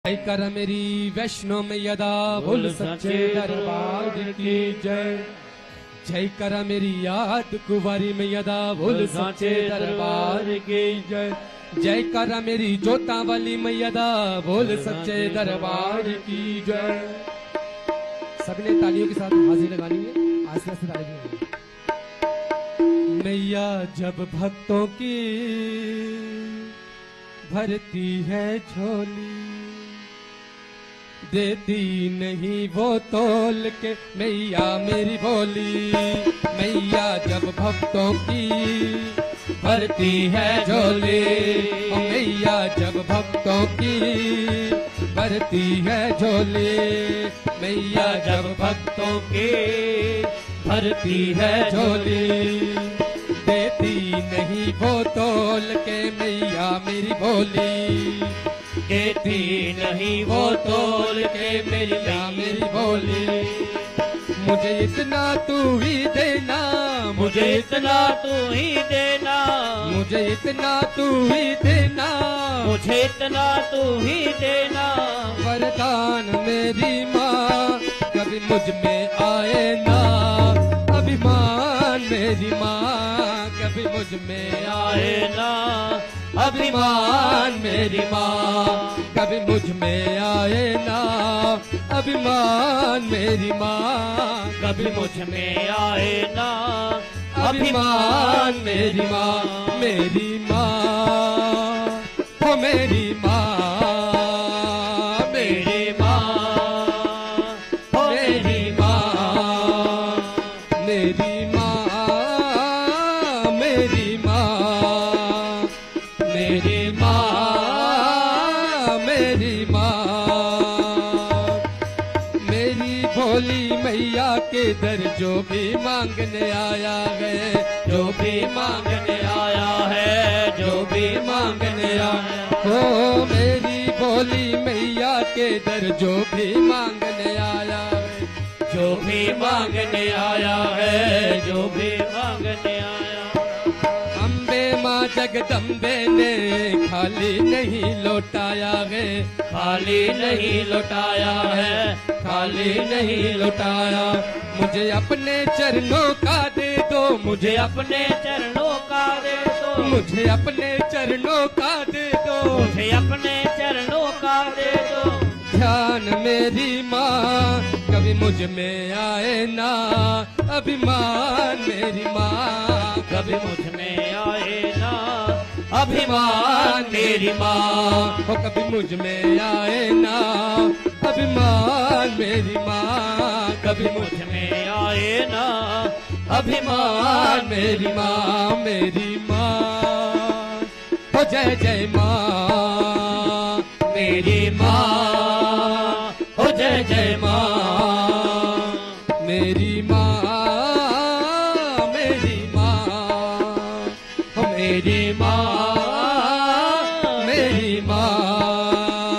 जय कर मेरी वैष्णो मैया दा भूल सच्चे दरबार की जय। जय कर मेरी याद कुंवारी मैया दा भूल सच्चे दरबार की जय। जय कर मेरी जोता वाली मैया दा भूल सच्चे दरबार की जय। सबने तालियों के साथ हाजिरी लगानी है, आस्ते आस्ते तालियां। मैया जब भक्तों की भरती है झोली, देती नहीं वो तोल के मैया मेरी भोली। मैया जब भक्तों की भरती है झोली, मैया जब भक्तों की भरती है झोली। मैया जब भक्तों की भरती है झोली, देती नहीं वो तोल के मैया मेरी भोली। देती नहीं वो तोल के मैया मेरी भोली। मुझे इतना तू ही देना, मुझे इतना तू ही देना, मुझे इतना तू ही देना, मुझे इतना तू ही देना। वरदान मेरी माँ कभी मुझ में आए ना, अभिमान मेरी माँ कभी मुझ में आए ना। अभिमान मेरी माँ कभी मुझ में आए ना, अभिमान मेरी माँ कभी मुझ में आए ना। अभिमान मेरी माँ, मेरी माँ हो मेरी माँ, मेरी माँ हो मेरी माँ, मेरी माँ, मेरी माँ, मेरी माँ, मेरी माँ। मेरी भोली मैया के दर जो भी मांगने आया है, जो भी मांगने आया है, जो भी मांगने आया हो। मेरी भोली मैया के दर जो भी मांगने आया है, जो भी मांगने आया है, जो भी मांगने आया। अम्बे माँ जगदम्बे ने खाली नहीं लौटाया है, खाली नहीं लौटाया है, खाली नहीं लौटाया। मुझे अपने चरणों का दे दो, मुझे अपने चरणों का दे दो, मुझे अपने चरणों का दे दो, मुझे अपने चरणों का दे दो। ध्यान मेरी माँ कभी मुझ में आए ना, अभिमान मेरी माँ कभी मुझ में आए ना। अभिमान मेरी माँ हो कभी मुझ में आए ना, अभिमान मेरी माँ कभी मुझ में आए ना। अभिमान मेरी माँ, मेरी माँ हो जय जय माँ, मेरी माँ हो जय जय माँ, मेरी माँ, मेरी माँ हो मेरी माँ, मेरी माँ।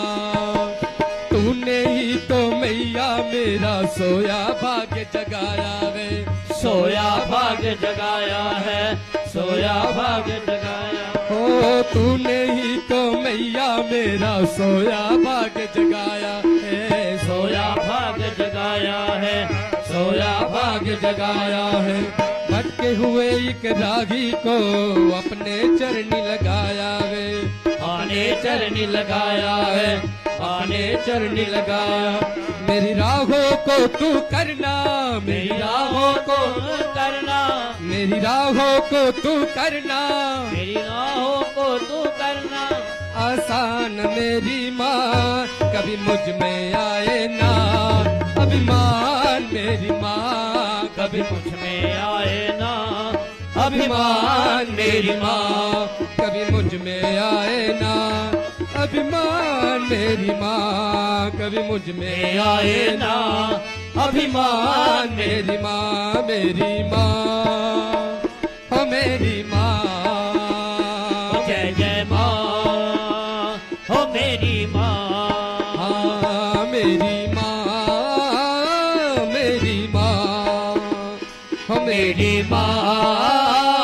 तूने ही तो मैया मेरा सोया भाग्य जगाया है, सोया भाग्य जगाया है, सोया भाग्य जगाया हो। तूने ही तो मैया मेरा सोया भाग्य जगाया है, सोया भाग्य जगाया है, सोया भाग्य जगाया है। भटके हुए एक रागी को अपने चरनी लगाया है, आने चरनी लगाया है, आने चरनी लगाया। मेरी राहों को तू करना, मेरी राहों को करना, मेरी राहों को तू करना, मेरी राहों को तू करना। आसान मेरी माँ कभी मुझ में आए ना, अभिमान मेरी माँ कभी मुझ में आए ना। अभिमान मेरी माँ कभी मुझ में आए ना, अभिमान मेरी माँ कभी मुझ में आए ना। अभिमान मेरी माँ, मेरी माँ हो मेरी माँ, जय जय माँ हो मेरी माँ। हाँ मेरी माँ, मेरी माँ हो मेरी माँ,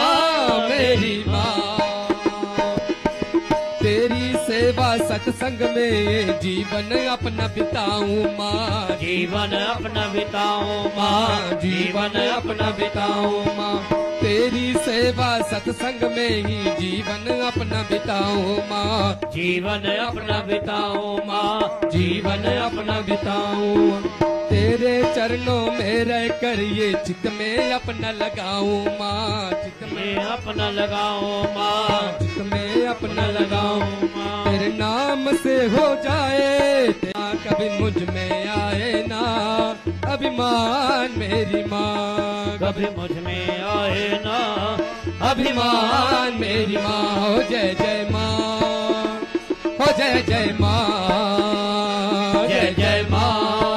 मेरी माँ। तेरी सेवा सत्संग में जीवन अपना बिताऊं माँ, जीवन अपना बिताऊं माँ, जीवन अपना बिताऊं माँ। तेरी सेवा सत्संग में ही जीवन अपना बिताऊं माँ, जीवन अपना बिताऊं माँ, जीवन अपना बिताऊं। तेरे चरणों में रह कर ये चित में अपना लगाऊं माँ, चित में अपना लगाऊं माँ, चित में अपना लगाऊं माँ। तेरे नाम से हो जाए तेरा कभी मुझ में आए ना अभिमान मेरी माँ, कभी मुझ में आए ना अभिमान मेरी माँ। हो जय जय माँ, हो जय जय माँ, जय जय माँ,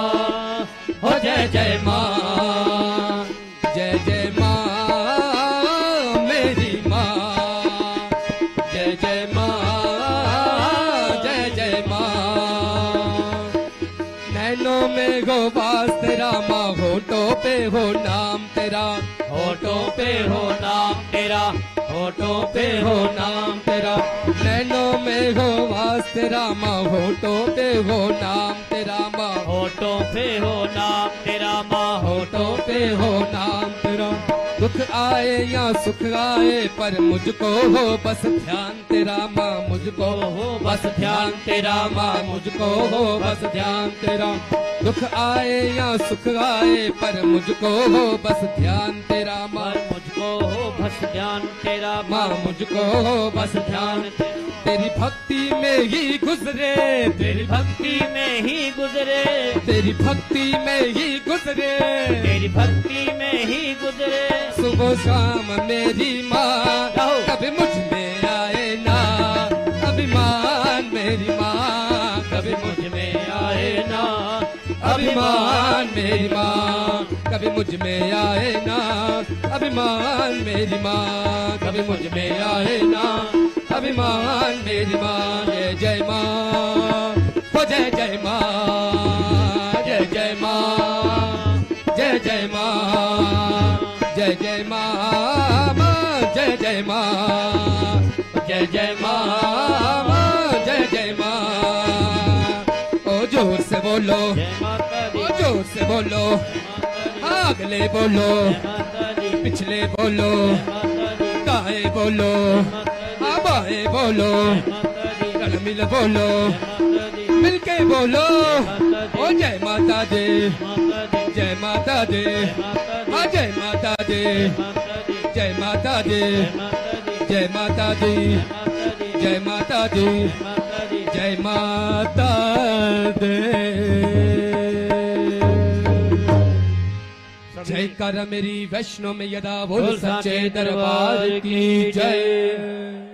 हो जय जय माँ, जय जय माँ मेरी माँ, जय जय माँ, जय जय माँ। नैनों में हो वास तेरा माँ, होठों पे हो नाम तेरा, होठों पे हो नाम तेरा, होठों पे हो नाम तेरा। नैनों में हो वास तेरा माँ, होठों पे हो नाम तेरा माँ, होठों पे हो नाम तेरा माँ, होठों पे हो नाम तेरा। दुख आए या सुख आए पर मुझको हो बस ध्यान तेरा माँ, मुझको हो बस ध्यान तेरा माँ, मुझको हो बस ध्यान तेरा। दुख आए या सुख आए पर मुझको हो बस ध्यान तेरा माँ, मुझको हो बस ध्यान तेरा माँ, मुझको हो बस ध्यान तेरी भक्ति में ही गुजरे, तेरी भक्ति में ही गुजरे, तेरी भक्ति में ही गुजरे, तेरी भक्ति में ही गुजरे। सुबह शाम मेरी माँ कभी मुझ में आए ना अभिमान मेरी माँ, कभी मुझ में आए ना अभिमान मेरी माँ, कभी मुझ में आए ना अभिमान मेरी माँ, कभी मुझ में आए ना अभिमान मेरी माँ। जय जय माँ, हो जय जय माँ, जय जय माँ, जय जय माँ, जय जय माँ, जय जय माँ, जय जय माँ, जय जय माँ। ओ जोर से बोलो, ओ जोर से बोलो, अगले बोलो, पिछले बोलो, दाएं बोलो, बाएं बोलो, गल मिल बोलो, मिलके बोलो। ओ जय माता दी, जय माता दी, जय माता दी, जय माता दी, जय माता दी, जय माता दी, जय माता दी। जय कर मेरी वैष्णो में यदा बोल सच्चे दरबार की जय।